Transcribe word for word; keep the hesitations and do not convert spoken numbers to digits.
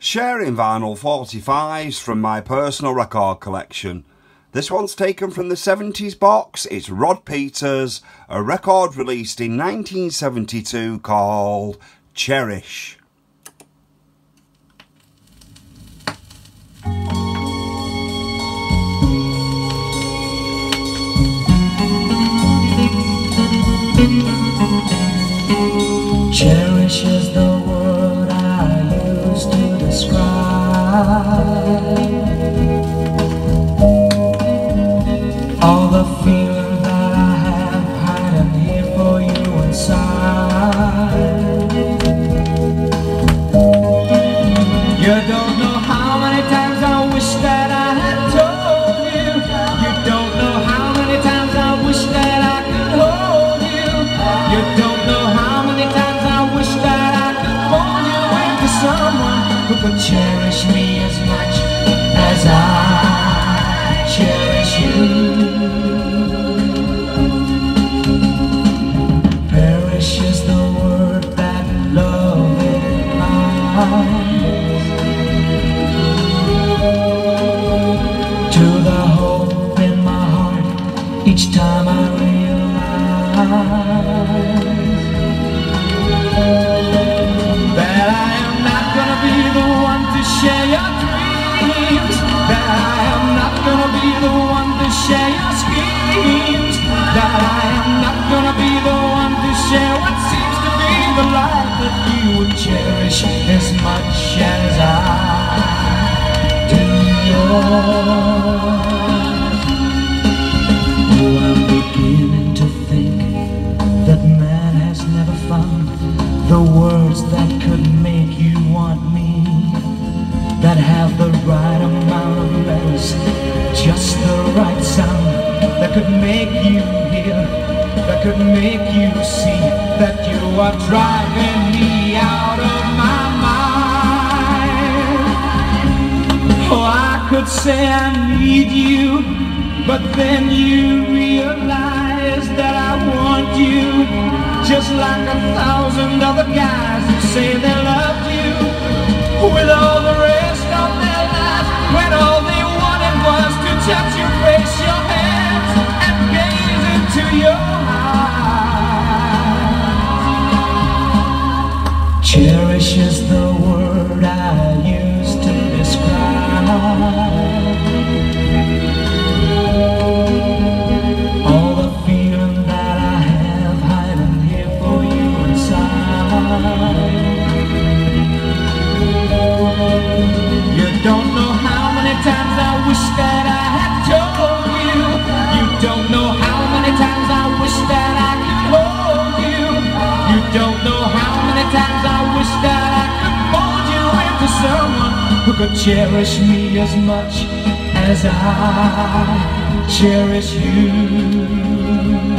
Sharing vinyl forty-fives from my personal record collection. This one's taken from the seventies box. It's Rod Peters, a record released in nineteen seventy-two called Cherish. Cherish is the word I use to describe all the feeling that I have hiding here for you inside. You don't know how many times I wish that I had told you. You don't know how many times I wish that I could hold you. You don't know how many times I wish that I could mold you into someone who could cherish me as much as I cherish you. Perish is the word that love implies to the hope in my heart each time I realize that I am not gonna be the one to share your dreams, that I am not gonna be the one to share your schemes, that I am not gonna be the one to share what seems to be the life that you would cherish as much as I do yours. Oh, I'm beginning to think that man has never found the words that could make you want me, that have the right amount of letters, just the right sound, that could make you hear, that could make you see that you are driving me out of my mind. Oh, I could say I need you, but then you realize that I want you, just like a thousand other guys who say they loved you, with all the rest of their lives, when all they wanted was to touch your face, your hands, and gaze into your eyes. Cherish is the word I use to describe all the feeling that I have hiding here for you inside. You don't know how many times I wish that I had told you. You don't know how many times I wish that I could hold you. You don't know how many times I wish that I could mold you into someone who could cherish me as much as I cherish you.